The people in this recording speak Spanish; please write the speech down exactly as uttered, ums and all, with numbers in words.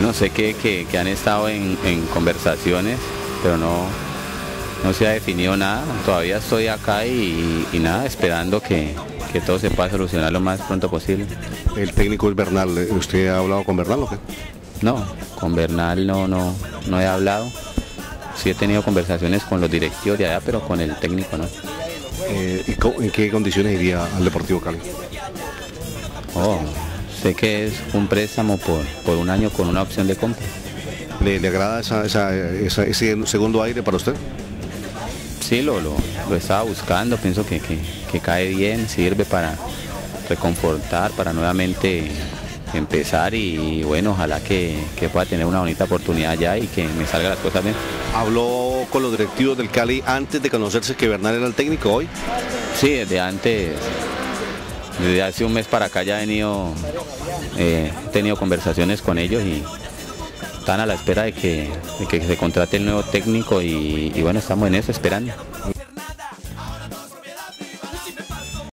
No sé que, que, que han estado en, en conversaciones, pero no, no se ha definido nada. Todavía estoy acá y, y nada, esperando que, que todo se pueda solucionar lo más pronto posible. El técnico es Bernal. ¿Usted ha hablado con Bernal o qué? No, con Bernal no, no, no he hablado. Sí he tenido conversaciones con los directivos de allá, pero con el técnico no. Eh, ¿y ¿En qué condiciones iría al Deportivo Cali? Oh, sé que es un préstamo por, por un año con una opción de compra. ¿Le, le agrada esa, esa, esa, ese segundo aire para usted? Sí, lo, lo, lo estaba buscando, pienso que, que, que cae bien, sirve para reconfortar, para nuevamente empezar y bueno, ojalá que, que pueda tener una bonita oportunidad ya y que me salgan las cosas bien. ¿Habló con los directivos del Cali antes de conocerse que Bernal era el técnico hoy? Sí, desde antes, desde hace un mes para acá ya he venido, eh, he tenido conversaciones con ellos y están a la espera de que, de que se contrate el nuevo técnico y, y bueno, estamos en eso esperando.